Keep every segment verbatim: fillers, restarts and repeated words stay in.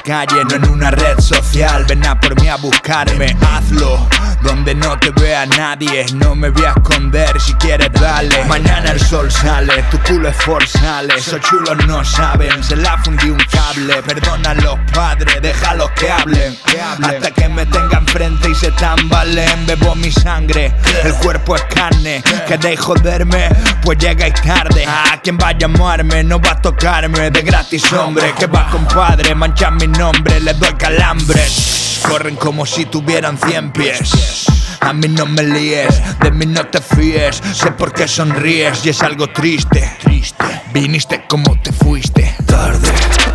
calle, no en una red social. Ven a por mí a buscarme, hazlo donde no te vea nadie. No me voy a esconder, si quieres dale. Mañana el sol sale, tu culo es forzale. Esos chulos no saben, se la fundí un cable. Perdona a los padres, déjalos que hablen, que hablen. Hasta que me tengan frente y se tambalen. Bebo mi sangre, el cuerpo es carne. ¿Queréis joderme? Pues llegáis tarde. A quien va a llamarme no va a tocarme de gratis, hombre. Que va, compadre, manchan mi nombre, les doy calambres. Corren como si tuvieran cien pies. A mí no me líes, de mí no te fíes. Sé por qué sonríes y es algo triste. Triste. Viniste como te fuiste. Tarde.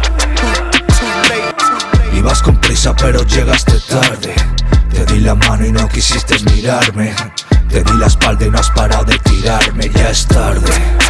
Ibas con prisa pero llegaste tarde. Te di la mano y no quisiste mirarme. Te di la espalda y no has parado de tirarme. Ya es tarde.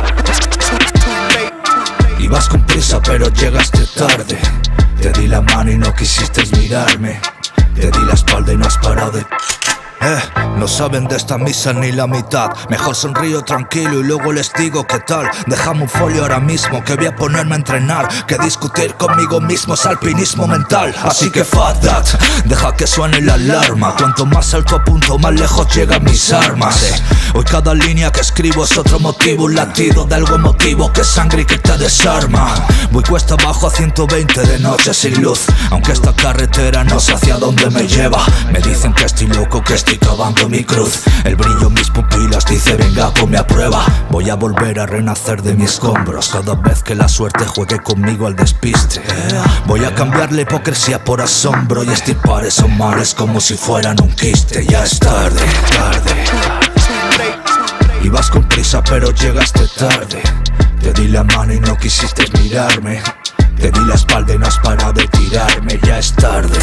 Ibas con prisa pero llegaste tarde. Te di la mano y no quisiste mirarme. Te di la espalda y no has parado de... Eh, no saben de esta misa ni la mitad. Mejor sonrío tranquilo y luego les digo qué tal. Déjame un folio ahora mismo que voy a ponerme a entrenar. Que discutir conmigo mismo es alpinismo mental. Así que fuck that, deja que suene la alarma. Cuanto más alto apunto, más lejos llegan mis armas. eh, Hoy cada línea que escribo es otro motivo. Un latido de algo emotivo que es sangre y que te desarma. Voy cuesta abajo a ciento veinte de noche sin luz. Aunque esta carretera no sé hacia dónde me lleva. Me dicen que estoy loco, que estoy cavando mi cruz. El brillo en mis pupilas dice venga, ponme a prueba. Voy a volver a renacer de mis escombros cada vez que la suerte juegue conmigo al despiste. Voy a cambiar la hipocresía por asombro y estirpar esos males como si fueran un quiste. Ya es tarde, tarde. Ibas con prisa pero llegaste tarde. Te di la mano y no quisiste mirarme. Te di la espalda y no has parado de tirarme. Ya es tarde.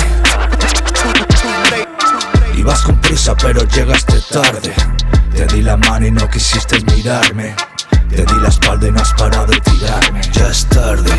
Ibas con prisa pero llegaste tarde. Te di la mano y no quisiste mirarme. Te di la espalda y no has parado de tirarme. Ya es tarde.